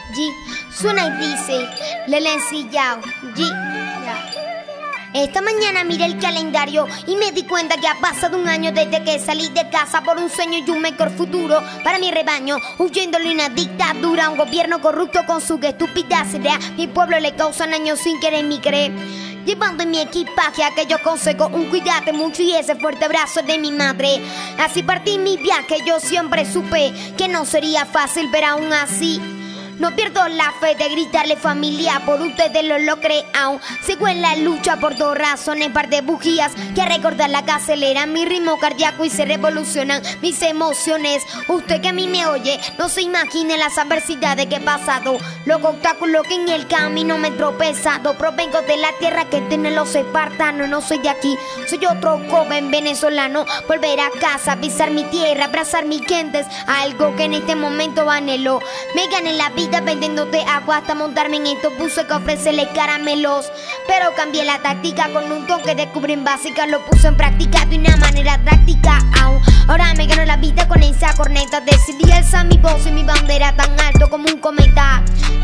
G. Suena y dice, Lele ensillao, G. Ya. Esta mañana miré el calendario y me di cuenta que ha pasado un año desde que salí de casa por un sueño y un mejor futuro para mi rebaño, huyendo de una dictadura, un gobierno corrupto con su estúpidas ideas. Mi pueblo le causan daño sin querer ni creer. Llevando en mi equipaje aquellos consejos, un cuídate mucho y ese fuerte abrazo de mi madre. Así partí mi viaje, yo siempre supe que no sería fácil, pero aún así no pierdo la fe de gritarle familia, por ustedes lo logré aún. Sigo en la lucha por dos razones, par de bujías que recordar la que aceleran mi ritmo cardíaco y se revolucionan mis emociones. Usted que a mí me oye, no se imagine las adversidades que he pasado, los obstáculos que en el camino me he tropezado. Provengo de la tierra que tienen los espartanos, no soy de aquí, soy otro joven venezolano. Volver a casa, pisar mi tierra, abrazar mis gentes, algo que en este momento anhelo. Me gané la vida vendiéndote agua hasta montarme en estos buses que ofrecerle caramelos. Pero cambié la táctica con un toque de cubrir básica, lo puse en práctica de una manera práctica aún. Ahora me gano la vida con esa corneta, decidí alzar mi voz y mi bandera tan alto como un cometa.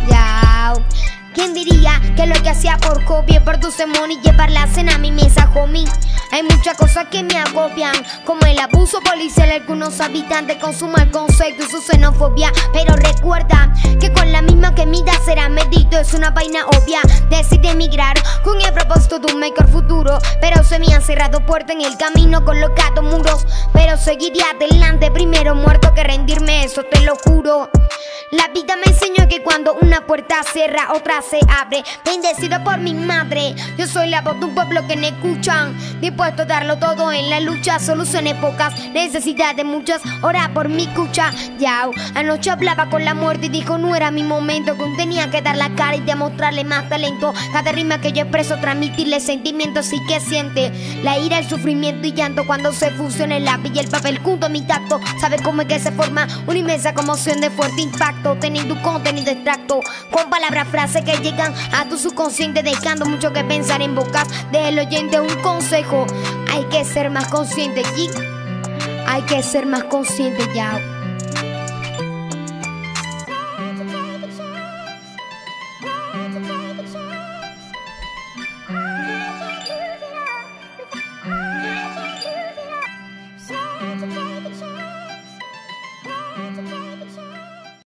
Ya. ¿Quién diría que lo que hacía por copia, por tu semón y llevar la cena a mi mesa, homie? Hay muchas cosas que me agobian, como el abuso policial de algunos habitantes con su mal concepto y su xenofobia. Pero recuerda que con la misma que mida será medido, es una vaina obvia. Decidí emigrar con el propósito de un mejor futuro, pero se me han cerrado puertas en el camino, colocado muros. Pero seguiré adelante, primero muerto que rendirme, eso te lo juro. La vida me enseñó que cuando una puerta cierra, otra se abre. Bendecido por mi madre, yo soy la voz de un pueblo que me escuchan, dispuesto a darlo todo en la lucha. Soluciones pocas, necesidades muchas, ora por mi cucha. Yao, anoche hablaba con la muerte y dijo no era mi momento, que aún tenía que dar la cara y demostrarle más talento. Cada rima que yo expreso, transmitirle sentimientos y que siente la ira, el sufrimiento y llanto cuando se fusiona el lápiz y el papel junto a mi tacto. ¿Sabes cómo es que se forma una inmensa conmoción de fuerte impacto? Teniendo un contenido extracto con palabras, frases que llegan a tu subconsciente, dejando mucho que pensar en bocas del oyente. Un consejo, hay que ser más consciente, G. Hay que ser más consciente, ya.